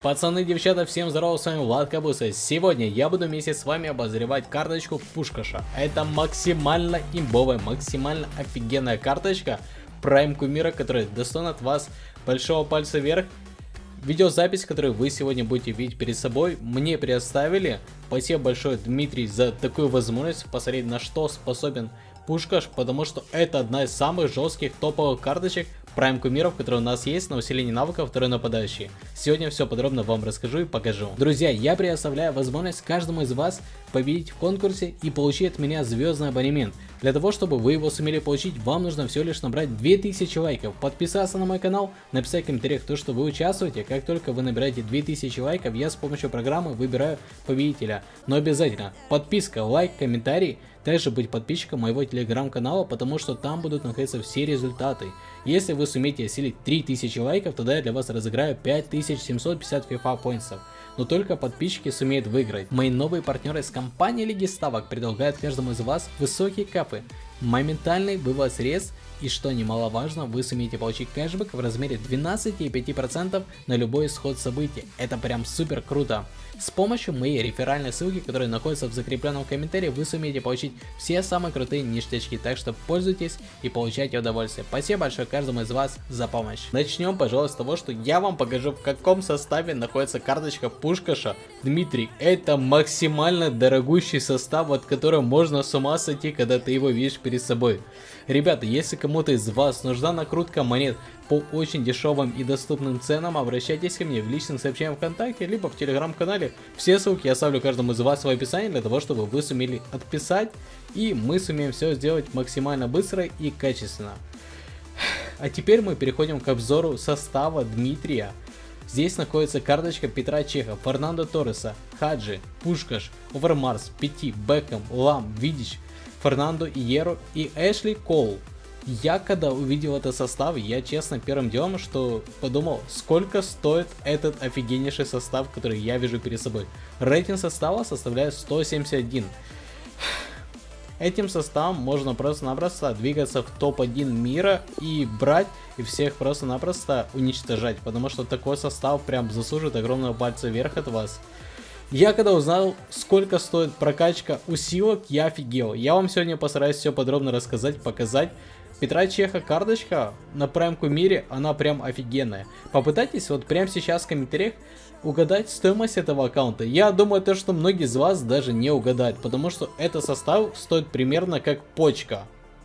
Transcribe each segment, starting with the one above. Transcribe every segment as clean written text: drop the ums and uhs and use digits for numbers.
Пацаны, девчата, всем здорово, с вами Влад Кабуса. Сегодня я буду вместе с вами обозревать карточку Пушкаша. Это максимально имбовая, максимально офигенная карточка Прайм Кумира, которая достойна от вас большого пальца вверх. Видеозапись, которую вы сегодня будете видеть перед собой, мне предоставили. Спасибо большое, Дмитрий, за такую возможность посмотреть, на что способен Пушкаш, потому что это одна из самых жестких топовых карточек Прайм Кумиров, которые у нас есть на усиление навыков второй нападающий. Сегодня все подробно вам расскажу и покажу. Друзья, я предоставляю возможность каждому из вас победить в конкурсе и получить от меня звездный абонемент. Для того, чтобы вы его сумели получить, вам нужно всего лишь набрать 2000 лайков, подписаться на мой канал, написать в комментариях то, что вы участвуете. Как только вы набираете 2000 лайков, я с помощью программы выбираю победителя. Но обязательно подписка, лайк, комментарий. Также быть подписчиком моего телеграм-канала, потому что там будут находиться все результаты. Если вы сумеете осилить 3000 лайков, тогда я для вас разыграю 5750 FIFA поинтсов. Но только подписчики сумеют выиграть. Мои новые партнеры из компании Лиги Ставок предлагают каждому из вас высокие капы, моментальный вывод средств и, что немаловажно, вы сумеете получить кэшбэк в размере 12,5% на любой исход событий. Это прям супер круто. С помощью моей реферальной ссылки, которая находится в закрепленном комментарии, вы сумеете получить все самые крутые ништячки, так что пользуйтесь и получайте удовольствие. Спасибо большое каждому из вас за помощь. Начнем, пожалуй, с того, что я вам покажу, в каком составе находится карточка Пушкаша. Дмитрий, это максимально дорогущий состав, от которого можно с ума сойти, когда ты его видишь перед собой. Ребята, если кому-то из вас нужна накрутка монет по очень дешевым и доступным ценам, обращайтесь ко мне в личном сообщении ВКонтакте, либо в телеграм-канале. Все ссылки я оставлю каждому из вас в описании, для того, чтобы вы сумели отписать, и мы сумеем все сделать максимально быстро и качественно. А теперь мы переходим к обзору состава Дмитрия. Здесь находится карточка Петра Чеха, Фернандо Торреса, Хаджи, Пушкаш, Овермарс, Пяти, Бекхэм, Лам, Видич, Фернандо Иерро и Эшли Коул. Я когда увидел этот состав, я честно первым делом, что подумал, сколько стоит этот офигеннейший состав, который я вижу перед собой. Рейтинг состава составляет 171. Этим составом можно просто-напросто двигаться в топ-1 мира и брать и всех просто-напросто уничтожать, потому что такой состав прям заслуживает огромного пальца вверх от вас. Я когда узнал, сколько стоит прокачка усилок, я офигел. Я вам сегодня постараюсь все подробно рассказать, показать. Петра Чеха карточка на Прайм Кумире, она прям офигенная. Попытайтесь вот прямо сейчас в комментариях угадать стоимость этого аккаунта. Я думаю, то, что многие из вас даже не угадают, потому что этот состав стоит примерно как почка.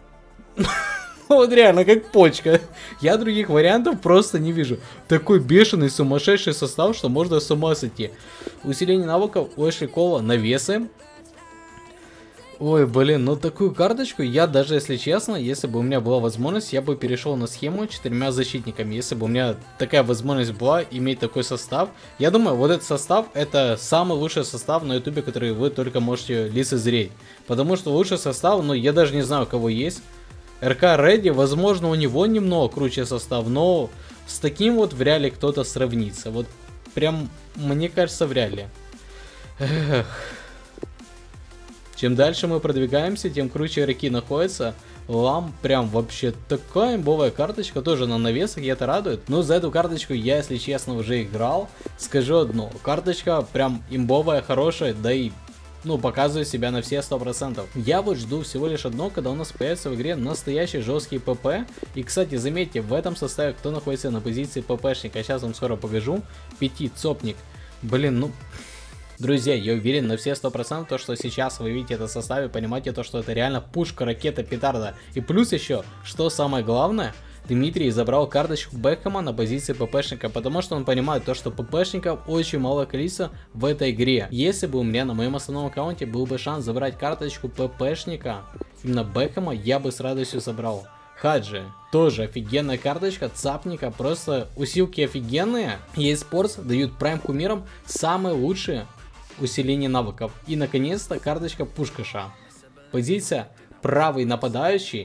Вот реально, как почка. Я других вариантов просто не вижу. Такой бешеный, сумасшедший состав, что можно с ума сойти. Усиление навыков у Эшли Коула, навесы. Ой, блин, ну такую карточку я даже, если честно, если бы у меня была возможность, я бы перешел на схему 4 защитниками. Если бы у меня такая возможность была иметь такой состав. Я думаю, вот этот состав, это самый лучший состав на ютубе, который вы только можете лицезреть. Потому что лучший состав, ну я даже не знаю, у кого есть. РК Редди, возможно, у него немного круче состав, но с таким вот вряд ли кто-то сравнится. Вот прям, мне кажется, вряд ли. Эх. Чем дальше мы продвигаемся, тем круче игроки находятся. Лам прям вообще такая имбовая карточка, тоже на навесах, и это радует. Но за эту карточку я, если честно, уже играл. Скажу одно, карточка прям имбовая, хорошая, да и ну, показывает себя на все 100%. Я вот жду всего лишь одно, когда у нас появится в игре настоящий жесткий ПП. И, кстати, заметьте, в этом составе кто находится на позиции ППшника. Сейчас вам скоро покажу. Пяти, Цопник. Блин, ну... Друзья, я уверен на все 100%, то, что сейчас вы видите это в составе, понимаете то, что это реально пушка, ракета, петарда. И плюс еще, что самое главное, Дмитрий забрал карточку Бекхэма на позиции ППшника, потому что он понимает то, что ППшников очень мало количества в этой игре. Если бы у меня на моем основном аккаунте был бы шанс забрать карточку ППшника, именно Бекхэма, я бы с радостью забрал. Хаджи, тоже офигенная карточка, цапника, просто усилки офигенные. eSports дают Прайм Кумирам самые лучшие усиление навыков. И наконец-то карточка Пушкаша. Позиция правый нападающий.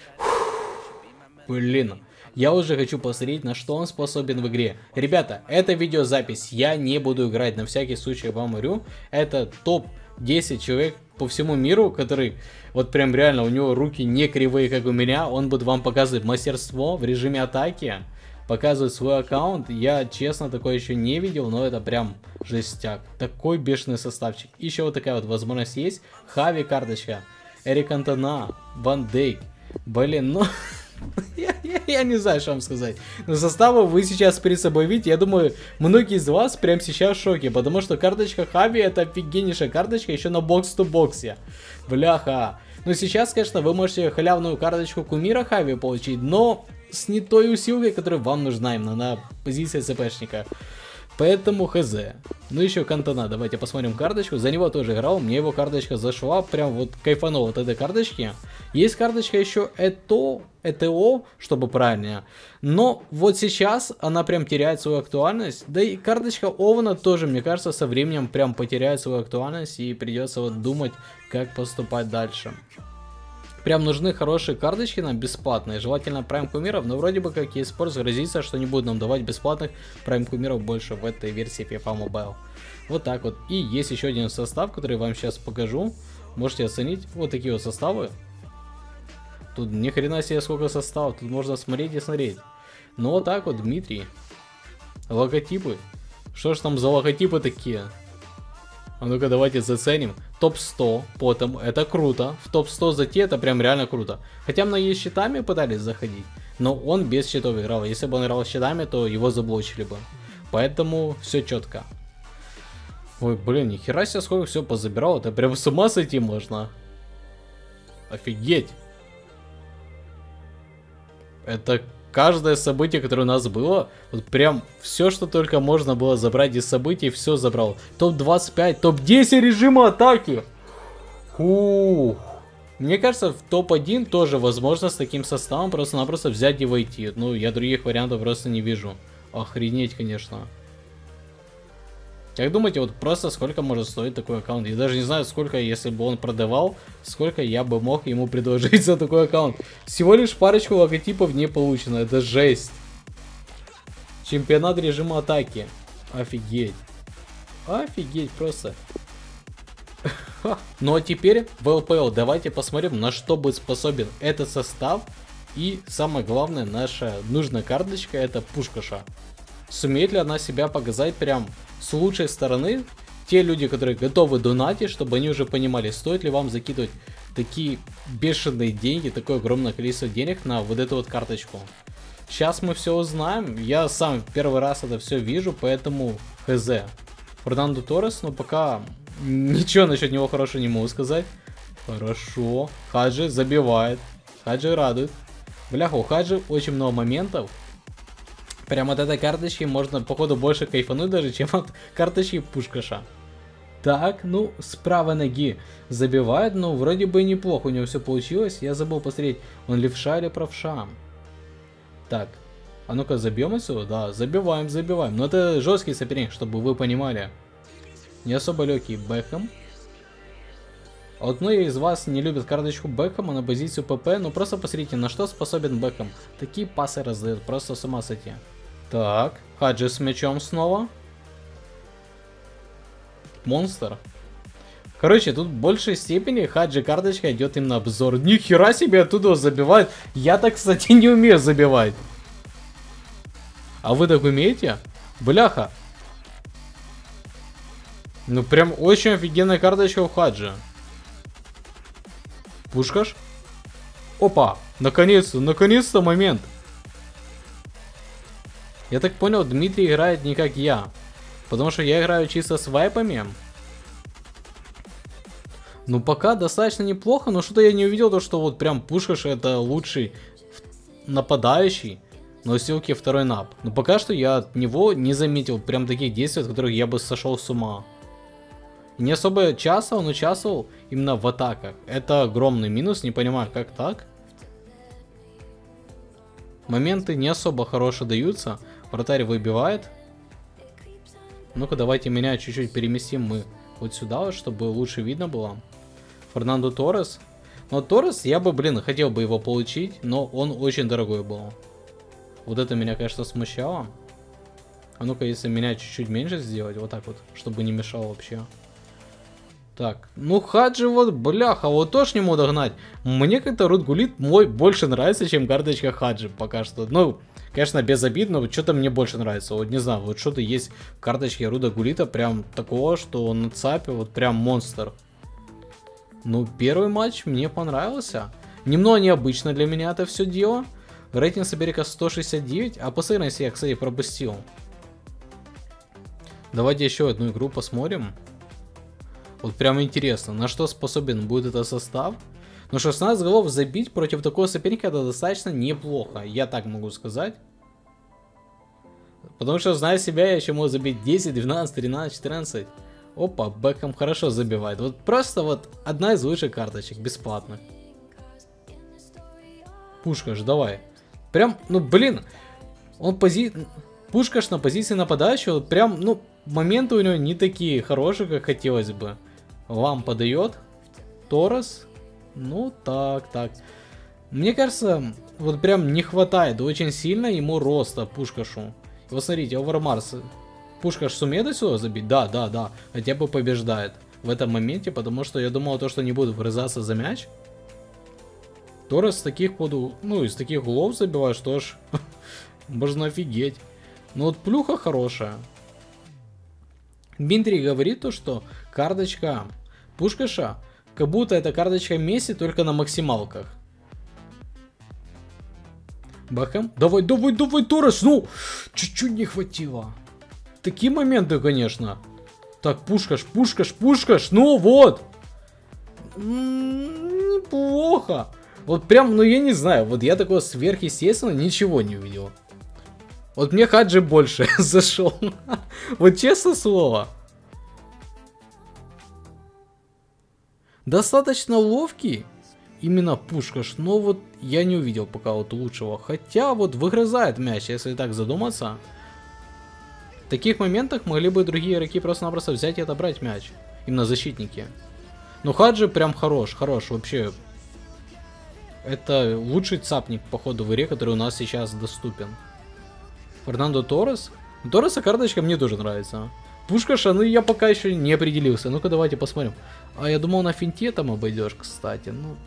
Блин, я уже хочу посмотреть, на что он способен в игре. Ребята, это видеозапись, я не буду играть, на всякий случай вам говорю. Это топ 10 человек по всему миру, который вот прям реально, у него руки не кривые, как у меня. Он будет вам показывать мастерство в режиме атаки. показывает свой аккаунт. Я, честно, такое еще не видел, но это прям жестяк. Такой бешеный составчик. Еще вот такая вот возможность есть. Хави карточка, Эрик Антона, Ван Дейк. Блин, ну... Я не знаю, что вам сказать. Но составы вы сейчас перед собой видите. Я думаю, многие из вас прямо сейчас в шоке. Потому что карточка Хави это офигеннейшая карточка еще на бокс-то-боксе. Бляха. Ну сейчас, конечно, вы можете халявную карточку кумира Хави получить. Но с не той усилкой, которая вам нужна именно на позиции ЦПшника. Поэтому хз. Ну еще Кантона, давайте посмотрим карточку. За него тоже играл, мне его карточка зашла. Прям вот кайфанул от этой карточки. Есть карточка еще ЭТО, чтобы правильнее. Но вот сейчас она прям теряет свою актуальность. Да и карточка Овна тоже, мне кажется, со временем прям потеряет свою актуальность. И придется вот думать, как поступать дальше. Прям нужны хорошие карточки нам бесплатные, желательно прайм кумиров, но вроде бы как eSports грозится, что не будут нам давать бесплатных прайм кумиров больше в этой версии FIFA Mobile. Вот так вот. И есть еще один состав, который я вам сейчас покажу. Можете оценить. Вот такие вот составы. Тут ни хрена себе сколько составов, тут можно смотреть и смотреть. Ну вот так вот, Дмитрий. Логотипы. Что ж там за логотипы такие? А ну-ка давайте заценим. Топ-100 потом, это круто. В топ-100 зайти, это прям реально круто. Хотя многие с щитами пытались заходить, но он без щитов играл. Если бы он играл с щитами, то его заблочили бы. Поэтому все четко. Ой, блин, нихера себе сколько все позабирал. Это прям с ума сойти можно. Офигеть. Это... Каждое событие, которое у нас было, вот прям все, что только можно было забрать из событий, все забрал. Топ-25, топ-10 режима атаки. Фух. Мне кажется, в топ-1 тоже возможно с таким составом просто-напросто взять и войти. Ну, я других вариантов просто не вижу. Охренеть, конечно. Как думаете, вот просто сколько может стоить такой аккаунт? Я даже не знаю, сколько, если бы он продавал, сколько я бы мог ему предложить за такой аккаунт. Всего лишь парочку логотипов не получено, это жесть. Чемпионат режима атаки. Офигеть. Офигеть просто. Ну а теперь в ЛПЛ давайте посмотрим, на что будет способен этот состав. И самое главное, наша нужная карточка, это Пушкаша. Сумеет ли она себя показать прям с лучшей стороны? Те люди, которые готовы донатить, чтобы они уже понимали, стоит ли вам закидывать такие бешеные деньги, такое огромное количество денег на вот эту вот карточку. Сейчас мы все узнаем. Я сам первый раз это все вижу, поэтому хз. Фернандо Торрес, но пока ничего насчет него хорошего не могу сказать. Хорошо. Хаджи забивает. Хаджи радует. Бляха, у Хаджи очень много моментов. Прям от этой карточки можно, походу, больше кайфануть даже, чем от карточки Пушкаша. Так, ну, с правой ноги забивает, но вроде бы неплохо у него все получилось. Я забыл посмотреть, он левша или правша. Так, а ну-ка забьем отсюда? Да, забиваем, забиваем. Но это жесткий соперник, чтобы вы понимали. Не особо легкий Бекхэм. А вот многие из вас не любят карточку Бекхэма на позицию ПП, но просто посмотрите, на что способен Бекхэм. Такие пасы раздает, просто с ума сойти. Так, Хаджи с мячом снова. Монстр. Короче, тут в большей степени Хаджи карточка идет им на обзор. Нихера себе оттуда забивает. Я так, кстати, не умею забивать. А вы так умеете? Бляха. Ну прям очень офигенная карточка у Хаджи. Пушкаш. Опа, наконец-то момент. Я так понял, Дмитрий играет не как я. Потому что я играю чисто с вайпами. Ну пока достаточно неплохо, но что-то я не увидел, то что вот прям Пушкаш это лучший нападающий на усилке второй нап. Но пока что я от него не заметил прям таких действий, от которых я бы сошел с ума. Не особо часто он участвовал именно в атаках. Это огромный минус, не понимаю, как так. Моменты не особо хорошие даются. Вратарь выбивает. Ну-ка, давайте меня чуть-чуть переместим мы вот сюда, чтобы лучше видно было. Фернандо Торрес. Но Торрес, я бы, блин, хотел бы его получить, но он очень дорогой был. Вот это меня, конечно, смущало. А ну-ка, если меня чуть-чуть меньше сделать, вот так вот, чтобы не мешало вообще. Так, ну Хаджи вот, бляха, вот тоже не могу догнать. Мне как-то Рудгулит мой больше нравится, чем карточка Хаджи пока что. Ну, конечно, без обид, но что-то мне больше нравится. Вот не знаю, вот что-то есть в карточке Руда Гулита прям такого, что на ЦАПе вот прям монстр. Ну, первый матч мне понравился. Немного необычно для меня это все дело. Рейтинг соперника 169, а по сырности я, кстати, пропустил. Давайте еще одну игру посмотрим. Вот прям интересно, на что способен будет этот состав. Но 16 голов забить против такого соперника это достаточно неплохо, я так могу сказать. Потому что, зная себя, я еще могу забить 10, 12, 13, 14. Опа, Бекхэм хорошо забивает. Вот просто вот одна из лучших карточек, бесплатно. Пушкаш, давай. Прям, ну блин, он Пушкаш на позиции нападающего, прям, ну, моменты у него не такие хорошие, как хотелось бы. Вам подает. Торрес. Ну, так. Мне кажется, вот прям не хватает очень сильно ему роста Пушкашу. Вот смотрите, Овермарс. Пушкаш сумеет отсюда забить? Да. Хотя бы побеждает в этом моменте, потому что я думал, то, что не буду врезаться за мяч. Торрес с таких из таких углов забивает, что ж, можно офигеть. Но вот плюха хорошая. Дмитрий говорит то, что карточка Пушкаша, как будто это карточка Месси, только на максималках. Бэхэм. Давай, Торрес, ну, чуть-чуть не хватило. Такие моменты, конечно. Так, Пушкаш, ну вот. Неплохо. Вот прям, ну я не знаю, вот я такого сверхъестественно ничего не увидел. Вот мне Хаджи больше зашел. Вот честное слово. Достаточно ловкий. Именно Пушкаш. Но вот я не увидел пока вот лучшего. Хотя вот выгрызает мяч, если так задуматься. В таких моментах могли бы другие игроки просто-напросто взять и отобрать мяч. Именно защитники. Но Хаджи прям хорош вообще. Это лучший цапник, походу, в игре, который у нас сейчас доступен. Фернандо Торрес. Торреса карточка мне тоже нравится. Пушкаша, ну я пока еще не определился. Ну-ка давайте посмотрим. А я думал на финте там обойдешь, кстати. Ну.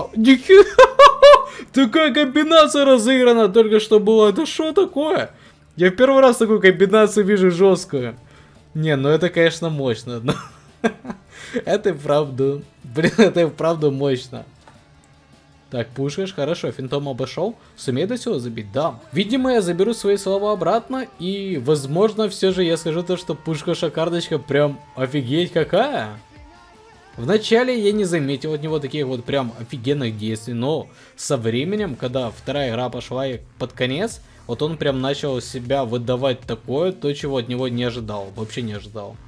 Такая комбинация разыграна только что была. Это что такое? Я в первый раз такую комбинацию вижу жесткую. Не, ну это, конечно, мощно. Это вправду. Блин, это вправду мощно. Так, Пушкаш, хорошо, финтом обошел. Сумеет до сюда забить? Да. Видимо, я заберу свои слова обратно. И, возможно, все же я скажу то, что Пушкаша карточка прям офигеть какая. Вначале я не заметил от него таких вот прям офигенных действий. Но со временем, когда вторая игра пошла под конец, вот он прям начал себя выдавать такое, то, чего от него не ожидал. Вообще не ожидал.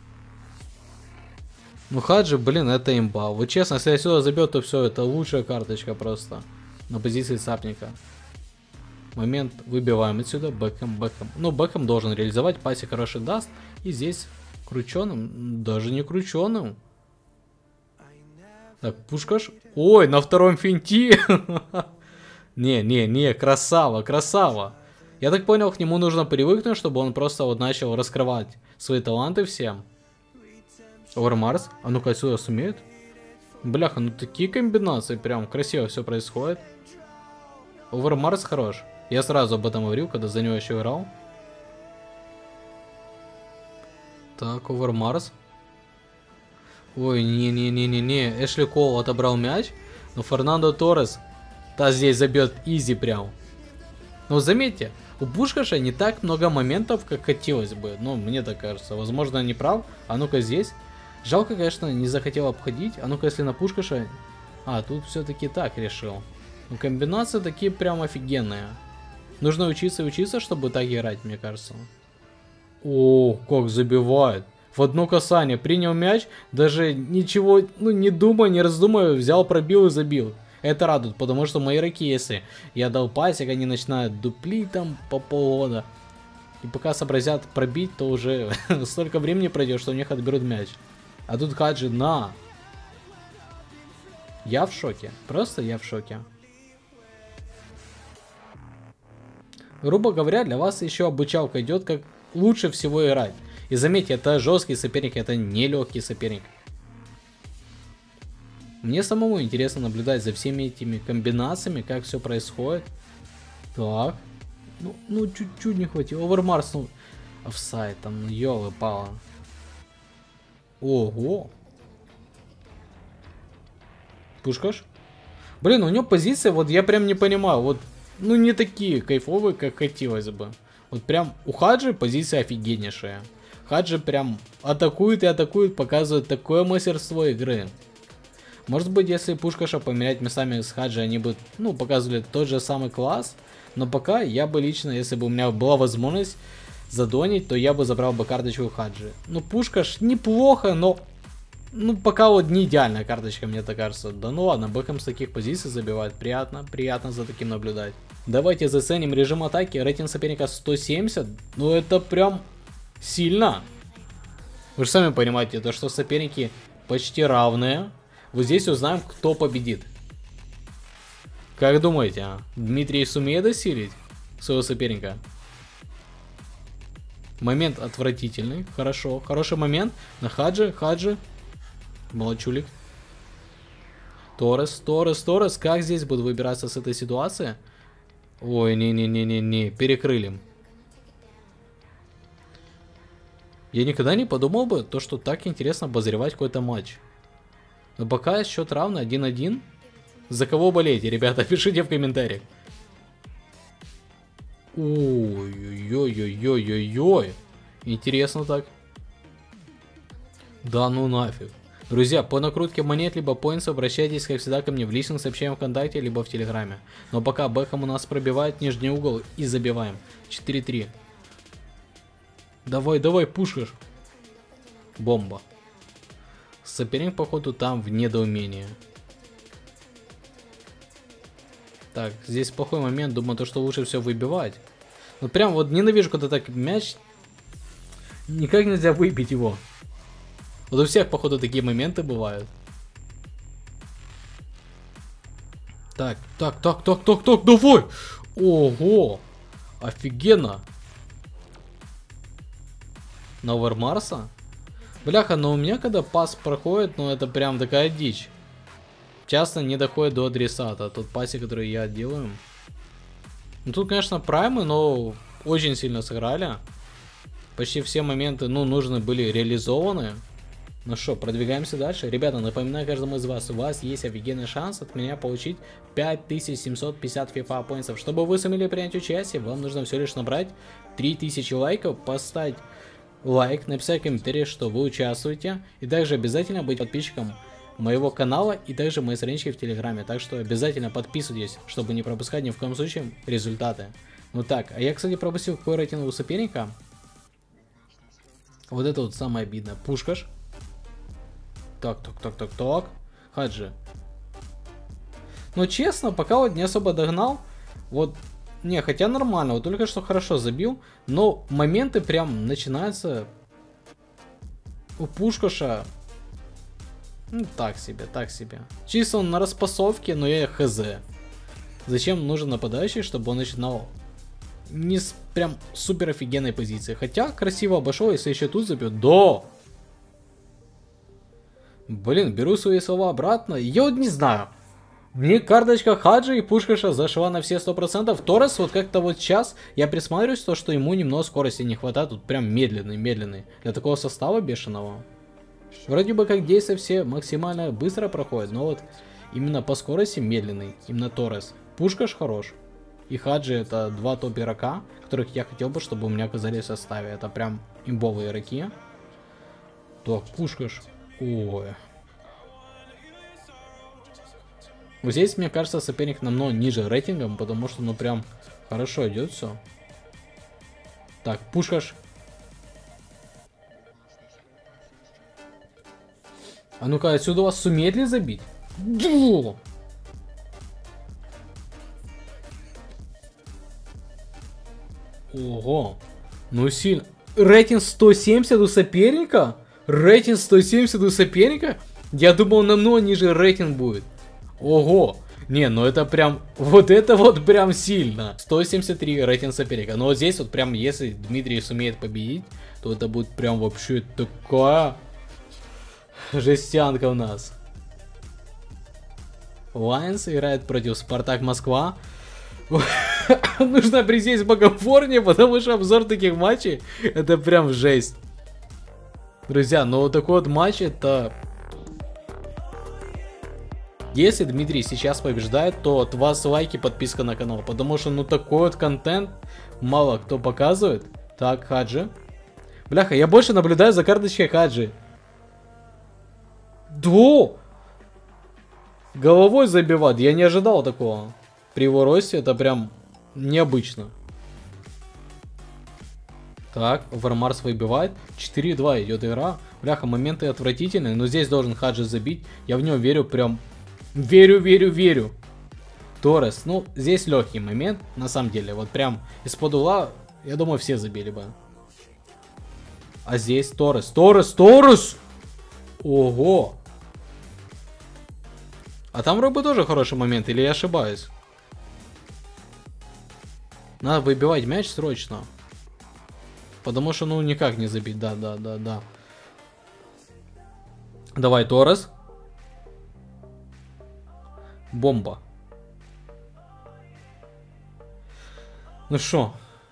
Ну Хаджи, блин, это имба. Вот честно, если я сюда забьет, то все, это лучшая карточка просто. На позиции цапника. Момент выбиваем отсюда. Бэкхэм. Ну, Бэкхэм должен реализовать, пасик хороший даст. И здесь крученым, даже не крученым. Так, Пушкаш. Ой, на втором финте. Не, красава. Я так понял, к нему нужно привыкнуть, чтобы он просто вот начал раскрывать свои таланты всем. Овермарс. А ну-ка отсюда сумеет? Бляха, ну такие комбинации, прям красиво все происходит. Овермарс хорош. Я сразу об этом говорил, когда за него еще играл. Так, Овермарс. Ой, не. Эшли Кол отобрал мяч. Но Фернандо Торрес здесь забьет изи прям. Но заметьте, у Пушкаша не так много моментов, как хотелось бы. Ну, мне так кажется. Возможно, я не прав. А ну-ка здесь. Жалко, конечно, не захотел обходить. А ну-ка, если на Пушкаша... А, тут все-таки так решил. Ну, комбинации такие прям офигенные. Нужно учиться, чтобы так играть, мне кажется. О, как забивает. В одно касание принял мяч, даже ничего, ну, не думая, не раздумывая, взял, пробил и забил. Это радует, потому что мои игроки, если я дал пасик, они начинают дуплить там по полгода. И пока сообразят пробить, то уже столько времени пройдет, что у них отберут мяч. А тут Хаджи на. Я в шоке. Просто я в шоке. Грубо говоря, для вас еще обучалка идет, как лучше всего играть. И заметьте, это жесткий соперник, это не легкий соперник. Мне самому интересно наблюдать за всеми этими комбинациями, как все происходит. Так. Ну чуть-чуть не хватило. Овермарс, ну... Офсайд, там, ну, ёлы-палы. Ого. Пушкаш? Блин, у него позиция, вот я прям не понимаю, вот, ну не такие кайфовые, как хотелось бы. Вот прям у Хаджи позиция офигеннейшая. Хаджи прям атакует и атакует, показывает такое мастерство игры. Может быть, если Пушкаша поменять местами с Хаджи, они бы, ну, показывали тот же самый класс. Но пока я бы лично, если бы у меня была возможность задонить, то я бы забрал бы карточку Хаджи. Ну, Пушкаш неплохо, но... Ну, пока вот не идеальная карточка, мне так кажется. Да ну ладно, Бэхэм с таких позиций забивает. Приятно, приятно за таким наблюдать. Давайте заценим режим атаки. Рейтинг соперника 170. Ну, это прям сильно. Вы же сами понимаете, то что соперники почти равные. Вот здесь узнаем, кто победит. Как думаете, а? Дмитрий сумеет осилить своего соперника? Момент отвратительный. Хорошо. Хороший момент. На Хаджи. Хаджи. Молодчулик. Торрес. Торрес. Торрес. Как здесь будут выбираться с этой ситуации? Ой, не-не-не-не-не. Перекрыли. Я никогда не подумал бы, то, что так интересно обозревать какой-то матч. Но пока счет равный 1-1. За кого болеете, ребята? Пишите в комментариях. Ой-ой-ой-ой-ой-ой-ой. Интересно так. Да ну нафиг. Друзья, по накрутке монет либо поинтсов обращайтесь, как всегда, ко мне в личных сообщениях ВКонтакте, либо в Телеграме. Но пока Бэхэм у нас пробивает нижний угол и забиваем. 4-3. Давай, давай, пушишь. Бомба. Соперник, походу, там в недоумении. Так, здесь плохой момент. Думаю, то, что лучше все выбивать. Ну, прям вот ненавижу, когда так мяч... Никак нельзя выбить его. Вот у всех, походу, такие моменты бывают. Так, давай! Ого! Офигенно! На Овермарса? Бляха, но у меня, когда пас проходит, ну, это прям такая дичь. Часто не доходит до адресата. Тот пасик, который я делаю. Ну, тут, конечно, праймы, но очень сильно сыграли. Почти все моменты, ну, нужны были реализованы. Ну что, продвигаемся дальше. Ребята, напоминаю каждому из вас, у вас есть офигенный шанс от меня получить 5750 FIFA поинтов. Чтобы вы сумели принять участие, вам нужно всего лишь набрать 3000 лайков, поставить лайк, написать в комментарии, что вы участвуете. И также обязательно быть подписчиком моего канала и также моей странички в Телеграме. Так что обязательно подписывайтесь, чтобы не пропускать ни в коем случае результаты. Ну так, а я, кстати, пропустил какой рейтинг у соперника. Вот это вот самое обидное. Пушкаш. Так. Хаджи. Но честно, пока вот не особо догнал. Вот, не, хотя нормально. Вот только что хорошо забил. Но моменты прям начинаются у Пушкаша. Ну, так себе. Чисто он на распасовке, но я хз. Зачем нужен нападающий, чтобы он начинал не с прям супер офигенной позиции. Хотя красиво обошел, если еще тут забьет. Да! Блин, беру свои слова обратно. Я вот не знаю. Мне карточка Хаджи и Пушкаша зашла на все 100%. Торрес вот как-то вот сейчас я присматриваюсь, то, что ему немного скорости не хватает. Тут прям медленный. Для такого состава бешеного. Вроде бы как действия все максимально быстро проходят, но вот именно по скорости медленный. Именно Торрес. Пушкаш хорош. И Хаджи это два топ-игрока, которых я хотел бы, чтобы у меня оказались в составе. Это прям имбовые игроки. Так, Пушкаш. Ой. Вот здесь, мне кажется, соперник намного ниже рейтингом, потому что, ну, прям хорошо идет все. Так, Пушкаш. А ну-ка, отсюда вас сумеет ли забить? Ого. Ну, сильно. Рейтинг 170 у соперника? Рейтинг 170 у соперника? Я думал, намного ниже рейтинг будет. Ого. Не, ну это прям... Вот это вот прям сильно. 173 рейтинг соперника. Но вот здесь вот прям, если Дмитрий сумеет победить, то это будет прям вообще такая... жестянка у нас. Лайонс играет против Спартак Москва. Нужно присесть покомфортнее, потому что обзор таких матчей это прям жесть. Друзья, ну вот такой вот матч это... Если Дмитрий сейчас побеждает, то от вас лайки, подписка на канал. Потому что ну такой вот контент мало кто показывает. Так, Хаджи. Бляха, я больше наблюдаю за карточкой Хаджи. Да! Головой забивать, я не ожидал такого. При его росте это прям необычно. Так, Вармарс выбивает. 4-2 идет игра. Бляха, моменты отвратительные, но здесь должен Хаджи забить. Я в него верю прям... Верю. Торрес, ну, здесь легкий момент, на самом деле. Вот прям из-под угла, я думаю, все забили бы. А здесь Торрес. Ого! А там вроде бы тоже хороший момент, или я ошибаюсь? Надо выбивать мяч срочно. Потому что, ну, никак не забить. Да. Давай, Торрес. Бомба. Ну шо?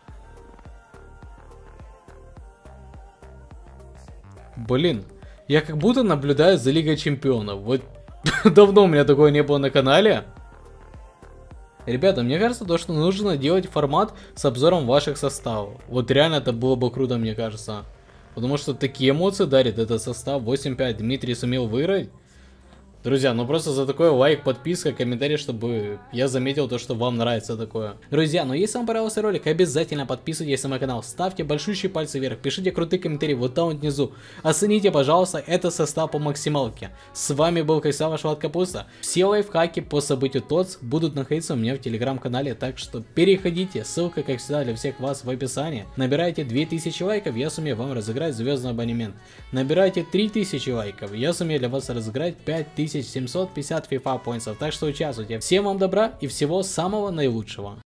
Блин. Я как будто наблюдаю за Лигой Чемпионов. Вот давно у меня такого не было на канале. Ребята, мне кажется, то, что нужно делать формат с обзором ваших составов. Вот реально это было бы круто, мне кажется. Потому что такие эмоции дарит этот состав. 8-5 Дмитрий сумел выиграть. Друзья, ну просто за такой лайк, подписка, комментарий, чтобы я заметил то, что вам нравится такое. Друзья, ну если вам понравился ролик, обязательно подписывайтесь на мой канал, ставьте большущие пальцы вверх, пишите крутые комментарии вот там вот внизу. Оцените, пожалуйста, этот состав по максималке. С вами был Кайса, ваш Влад Капуста. Все лайфхаки по событию ТОЦ будут находиться у меня в телеграм-канале, так что переходите, ссылка, как всегда, для всех вас в описании. Набирайте 2000 лайков, я сумею вам разыграть звездный абонемент. Набирайте 3000 лайков, я сумею для вас разыграть 5750 FIFA поинтов, так что участвуйте. Всем вам добра и всего самого наилучшего.